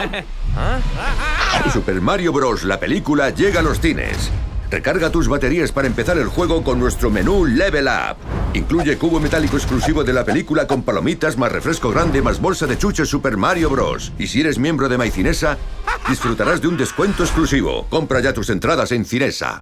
Super Mario Bros. La película llega a los cines. Recarga tus baterías para empezar el juego con nuestro menú Level Up. Incluye cubo metálico exclusivo de la película con palomitas, más refresco grande, más bolsa de chuches Super Mario Bros. Y si eres miembro de MyCinesa, disfrutarás de un descuento exclusivo. Compra ya tus entradas en Cinesa.